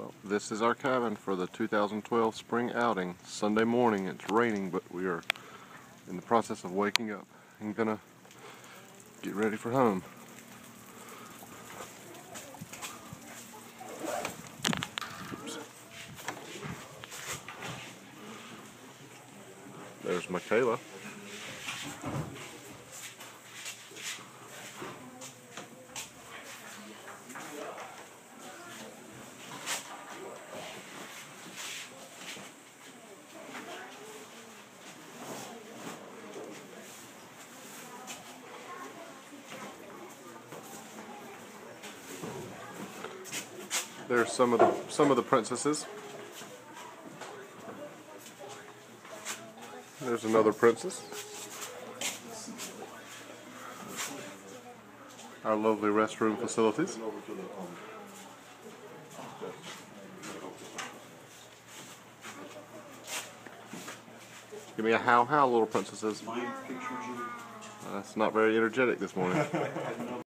Well, this is our cabin for the 2012 spring outing. Sunday morning, it's raining, but we are in the process of waking up and gonna get ready for home. Oops. There's Michaela. There's some of the princesses. There's another princess. Our lovely restroom facilities. Give me a how, little princesses. That's not very energetic this morning.